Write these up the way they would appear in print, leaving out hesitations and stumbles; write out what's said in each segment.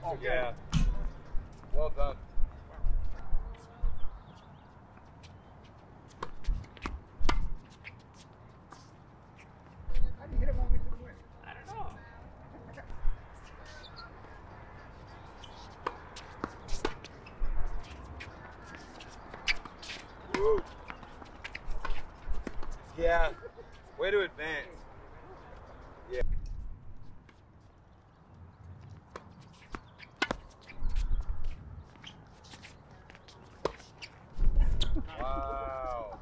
Yeah. Well done. How do you hit it when we didn't win? I don't know. Woo. Yeah. Way to advance. Yeah. Wow.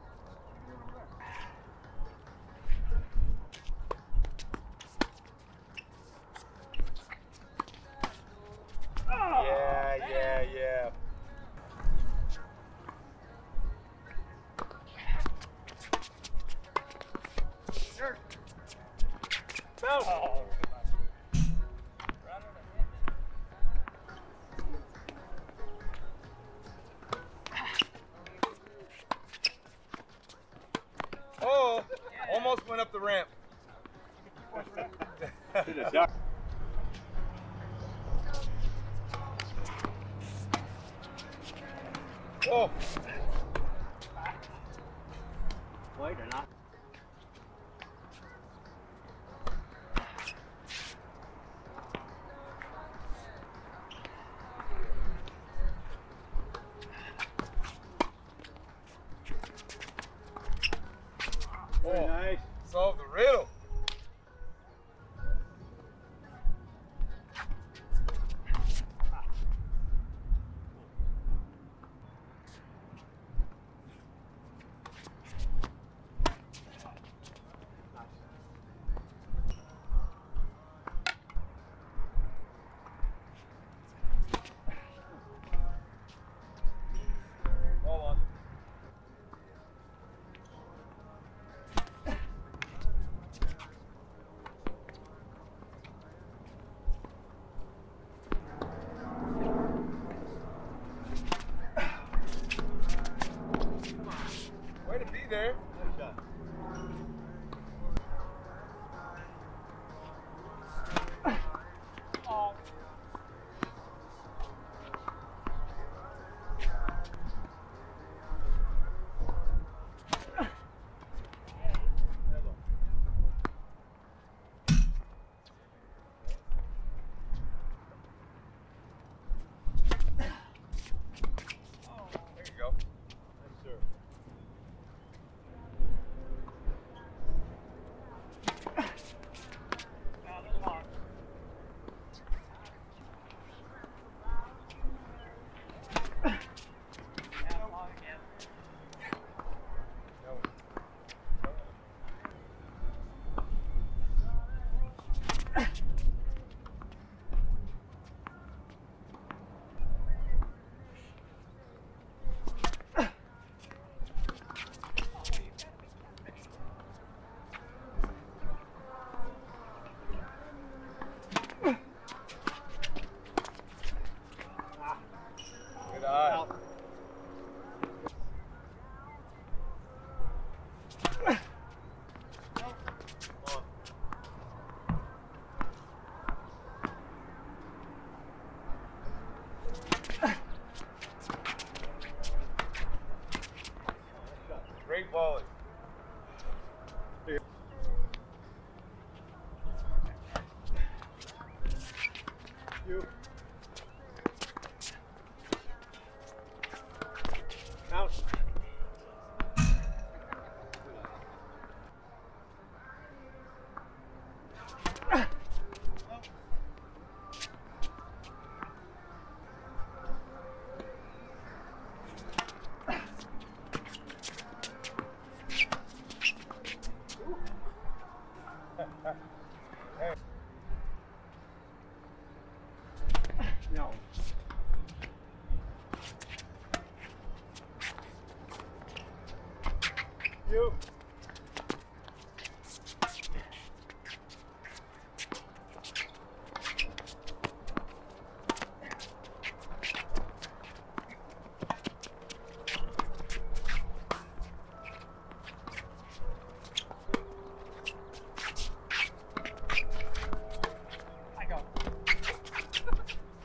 Yeah. Sure. Oh. Oh, almost went up the ramp. Oh. Wait or not? Oh, Nice. solve the riddle. Ball on. Way to be there. Nice shot. There you go. Nice serve. No. Good eye. Great volley. You. Count. No. You. I go.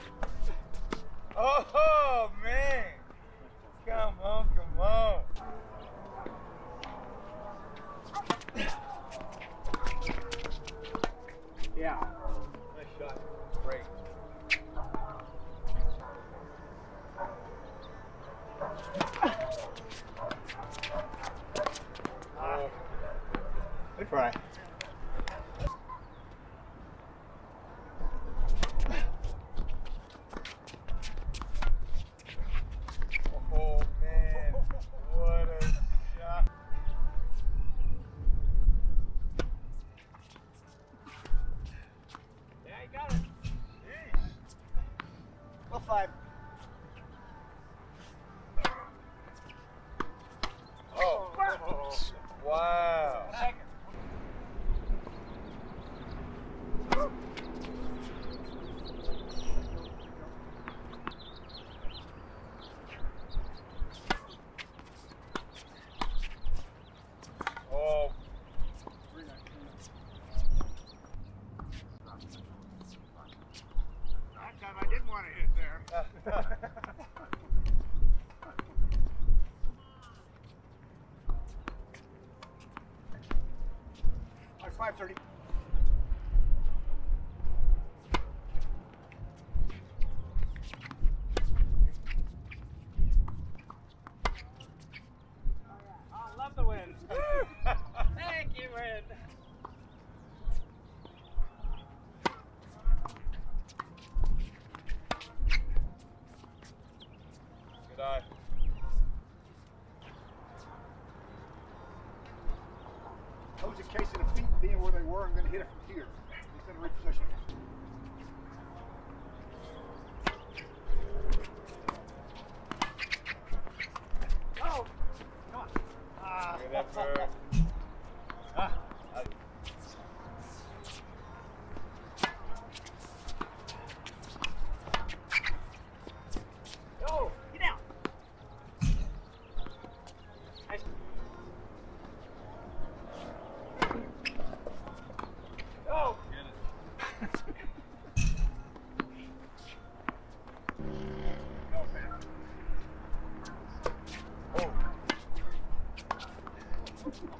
Oh, That time I didn't want to hit there. Like 5:30. I love the wind. Thank you, wind. good eye. Those in case of the feet being where they were, I'm going to hit it from here instead of repositioning. Oh! Come on. Ah. Good effort. Ah. Go! Get down! Nice. Go! Oh.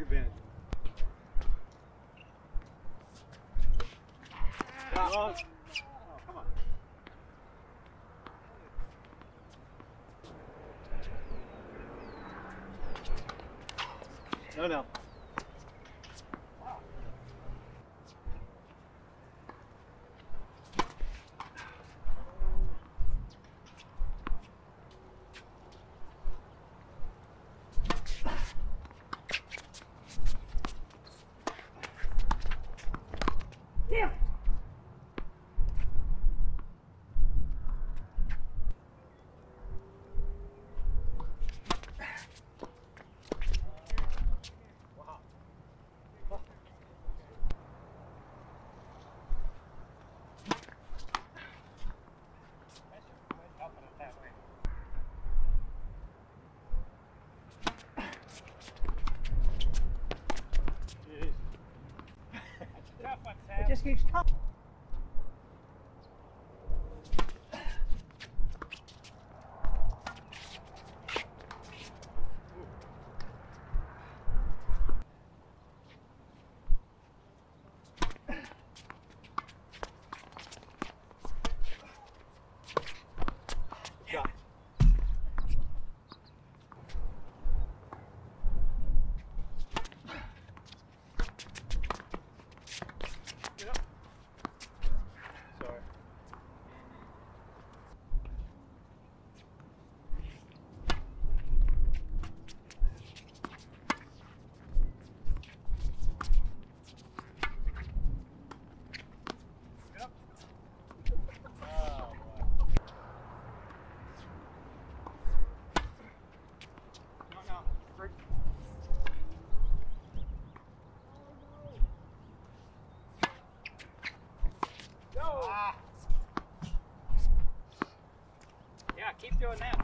advantage. Long. Oh, come on. No, no. Damn. It just keeps coming. Shot. Sorry. Yeah, keep doing that.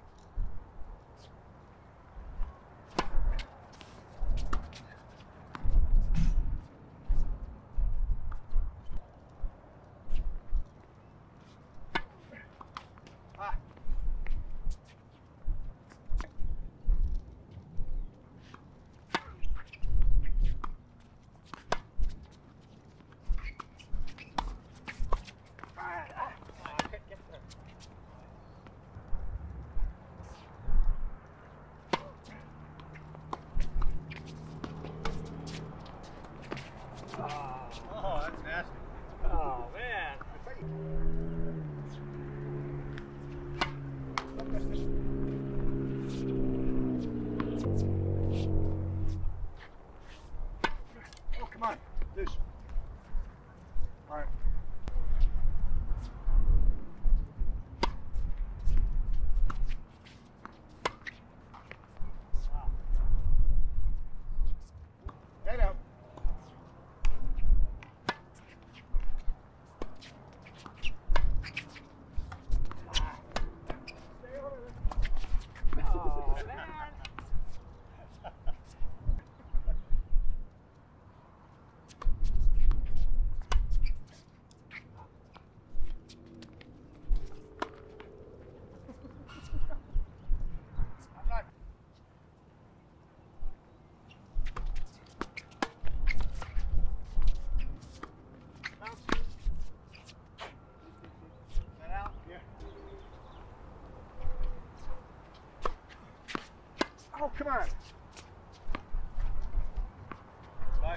Oh, that's nasty. Oh, man. Oh, come on. Loose. All right. Head out. Oh, man. I'm not. That out? Yeah. Oh, come on. Nice.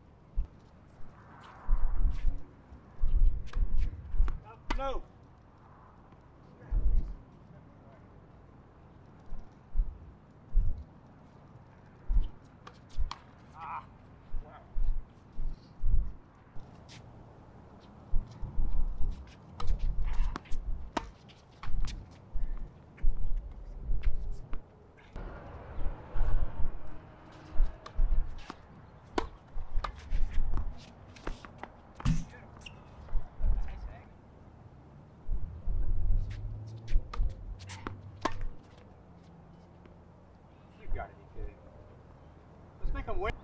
No. I'm waiting.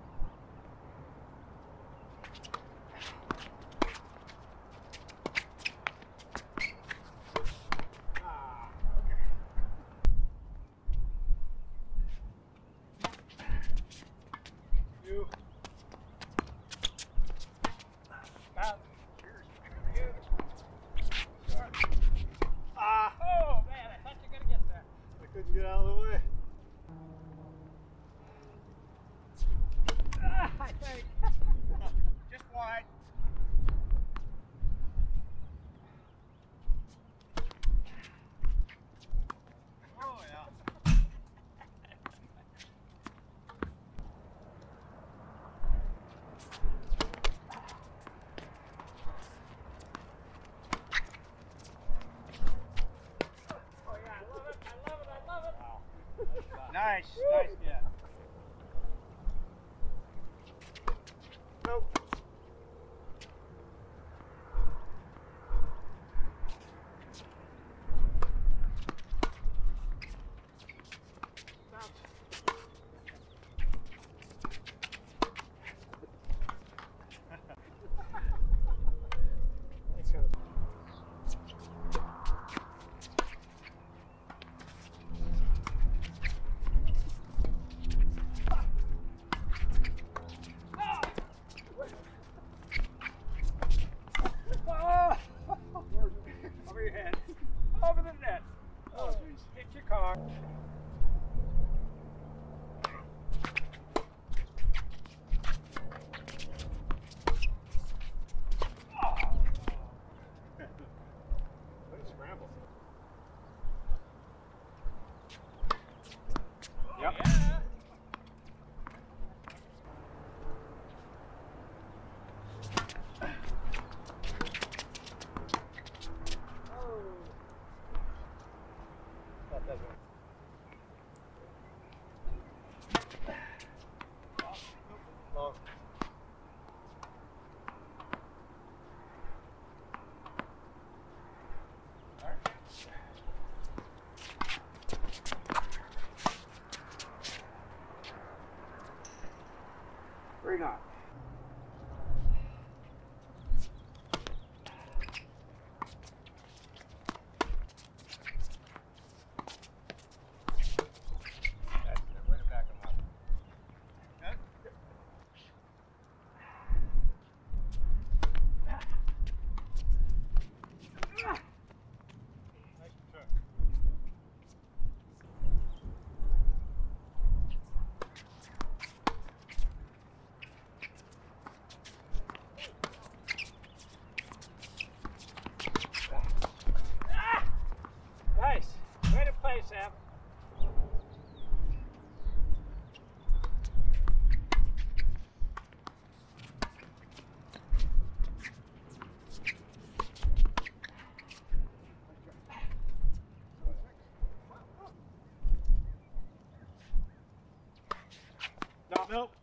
Oh man, I thought you were gonna get there. I couldn't get out of the way. I think. Just wide. Oh yeah. Oh yeah, I love it. I love it. I love it. Nice, nice, yeah. Nope. Over your head. Over the net. Oh, jeez. Hit your car. What a scramble. Yep. Yep. Yeah. That doesn't. Long. Very nice. That's it. Way to back him up. Huh? Nice turn. Nice. Way to play, Sam. Stop, nope.